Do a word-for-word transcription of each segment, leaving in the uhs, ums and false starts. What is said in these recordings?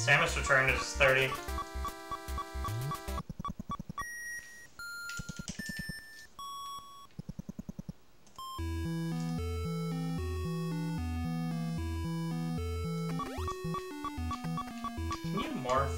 Samus Return is thirty. Can you morph?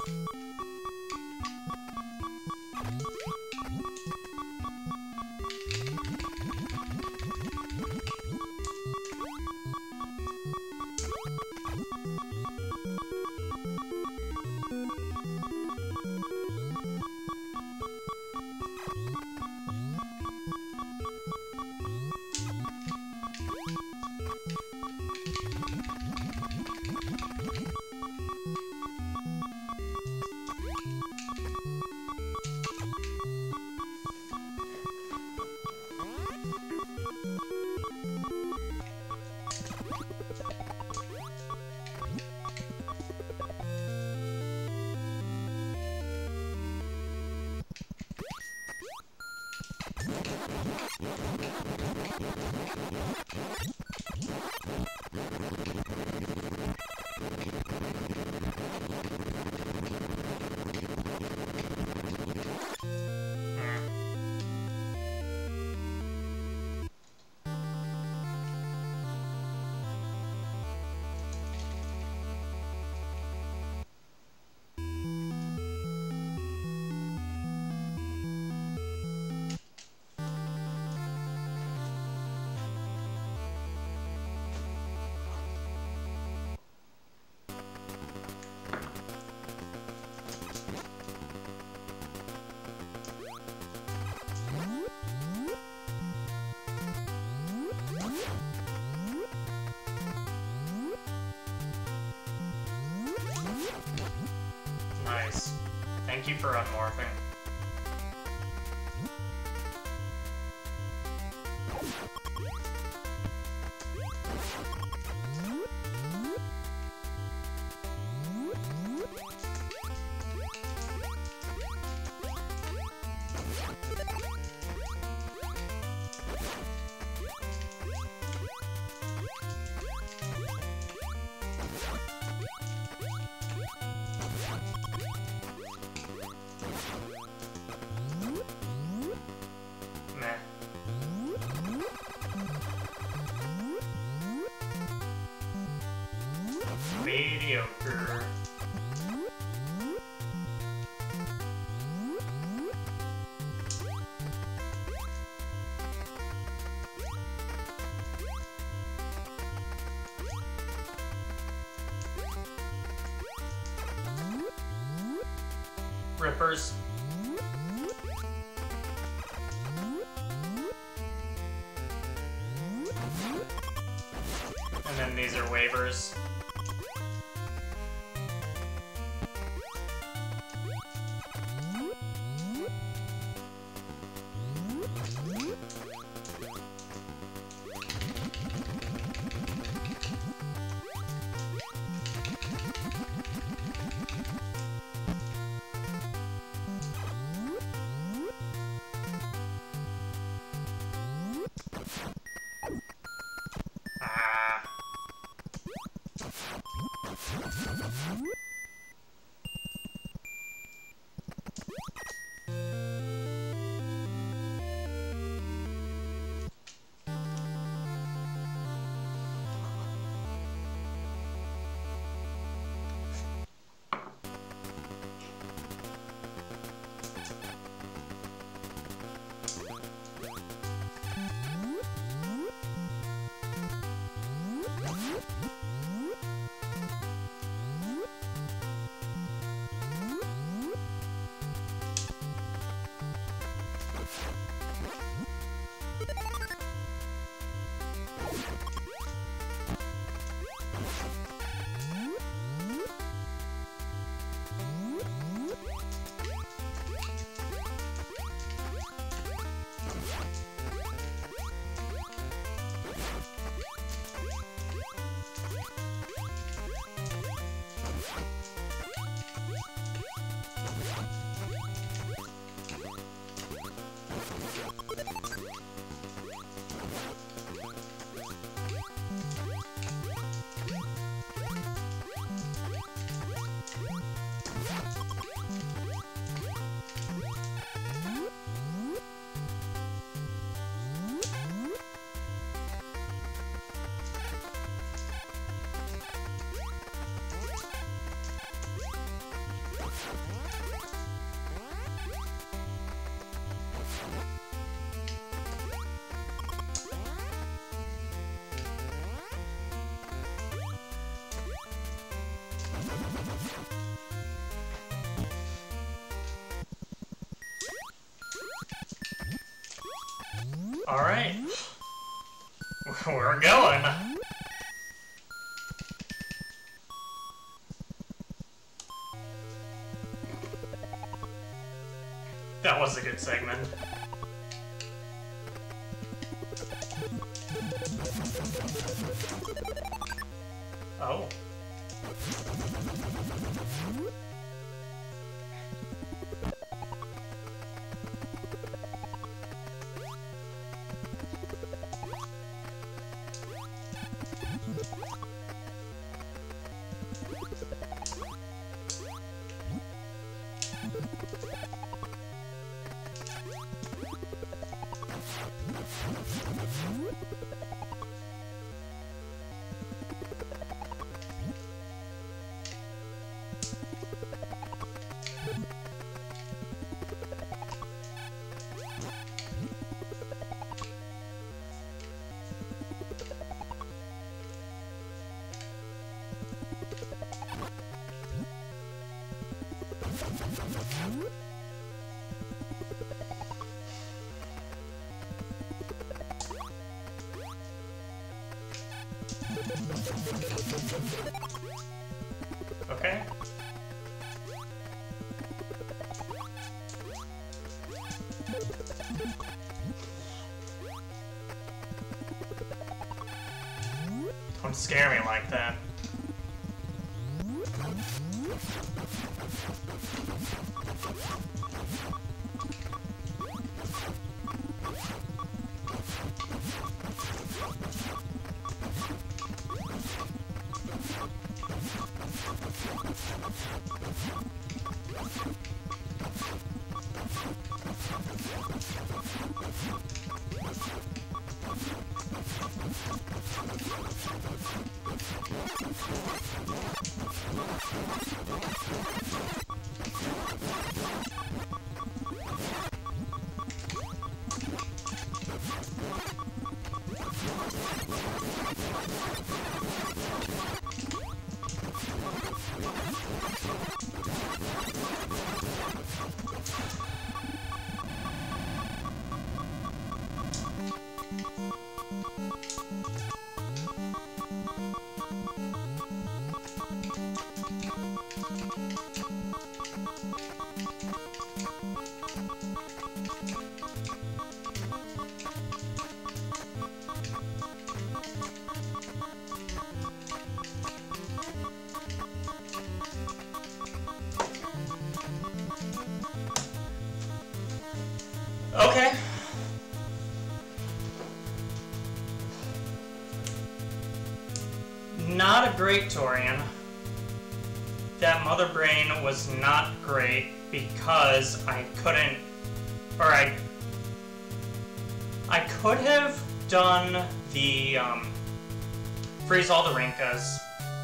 Nice. Thank you for unmorphing. Mediocre. Rippers. And then these are waivers. Alright. We're going. That was a good segment. Oh. Okay. Don't scare me like that. Okay. Not a great tourian. That mother brain was not great because I couldn't, or I, I could have done the, um, freeze all the Rinkas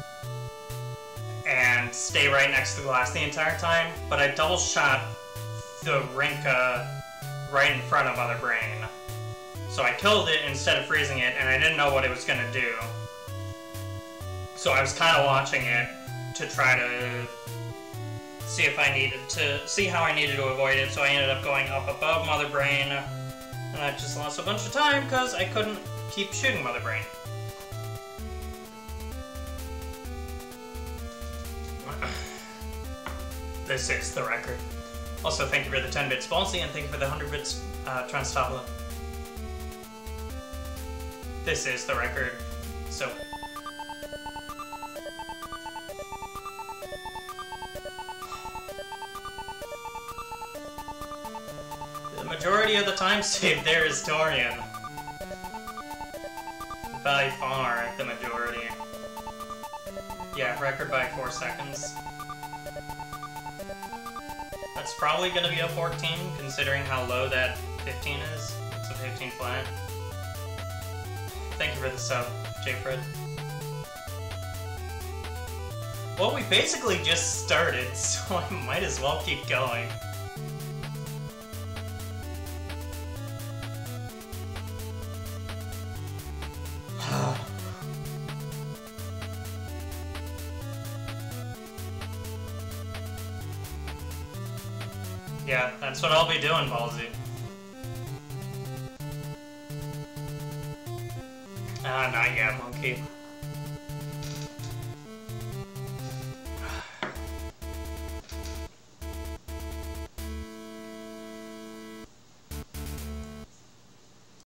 and stay right next to the glass the entire time, but I double shot the Rinka right in front of Mother Brain. So I killed it instead of freezing it, and I didn't know what it was gonna do. So I was kind of watching it to try to see if I needed to, see how I needed to avoid it, so I ended up going up above Mother Brain, and I just lost a bunch of time because I couldn't keep shooting Mother Brain. This is the record. Also, thank you for the ten bits Ballsy, and thank you for the one hundred bits uh, Transtopula. This is the record. So. The majority of the time saved there is Tourian. By far, the majority. Yeah, record by four seconds. That's probably going to be a fourteen, considering how low that fifteen is. It's a fifteen flat. Thank you for the sub, J-Fred. Well, we basically just started, so I might as well keep going. Yeah, that's what I'll be doing, Ballsy. Ah, uh, not yet, monkey.